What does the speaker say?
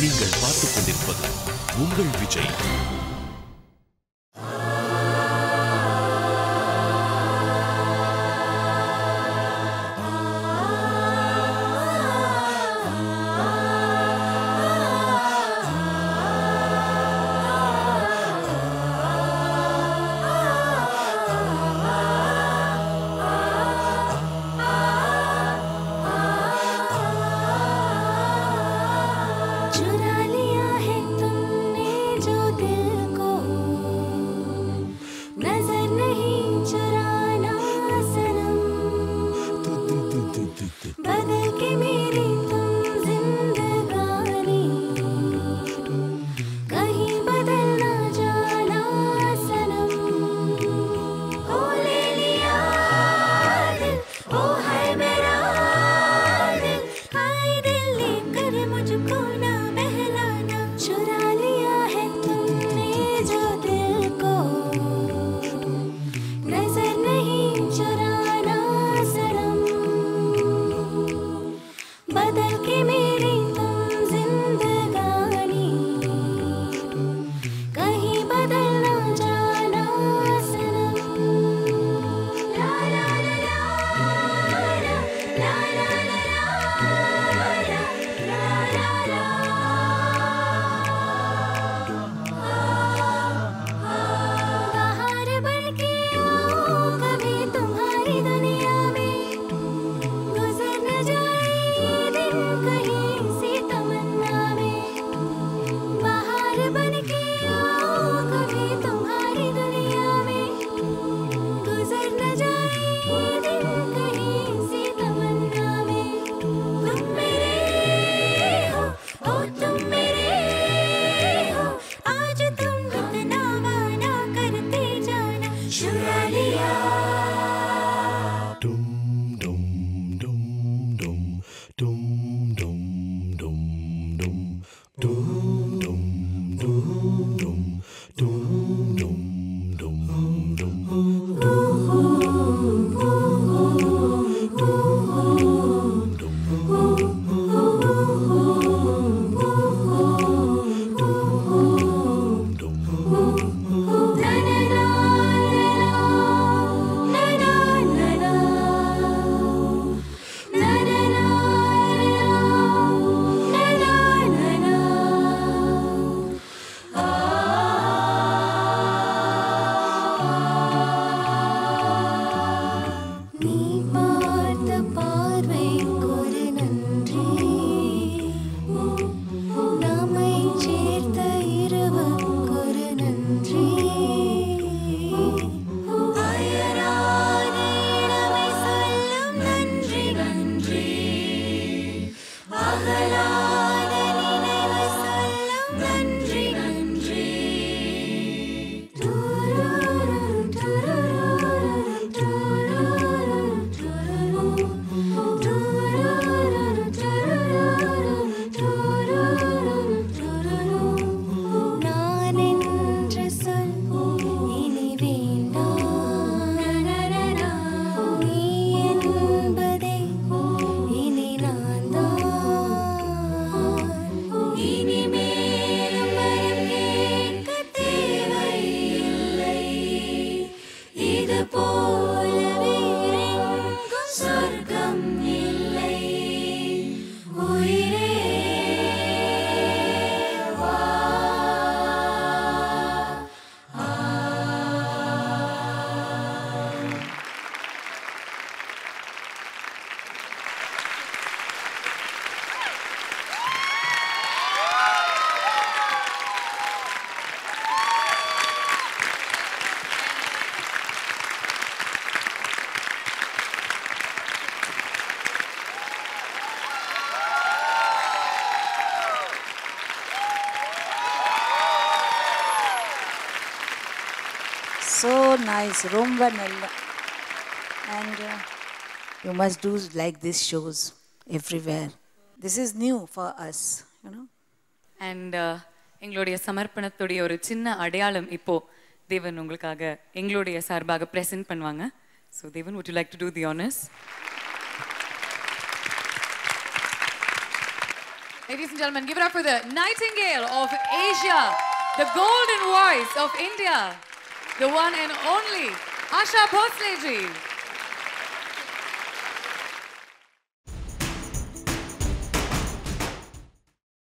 நீங்கள் பார்த்துக் கொண்டிருப்பது உங்கள் Vijay. So nice, romba nalla. And you must do like these shows everywhere. This is new for us, you know. And எங்களுடைய சமர்ப்பணத்துடைய ஒரு சின்ன அடையாளம் இப்போ தேவன் உங்களுக்காக எங்களுடைய சார்பாக பிரசன்ட் பண்ணுவாங்க. So Devan, would you like to do the honors? Ladies and gentlemen, give it up for the Nightingale of Asia, the golden voice of India, the one and only Asha Bhosle ji.